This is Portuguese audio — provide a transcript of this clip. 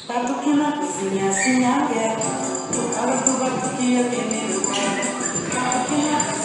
Batuque na cozinha, assim aberto. Tocava pro batuque, aquele lugar. Batuque na cozinha.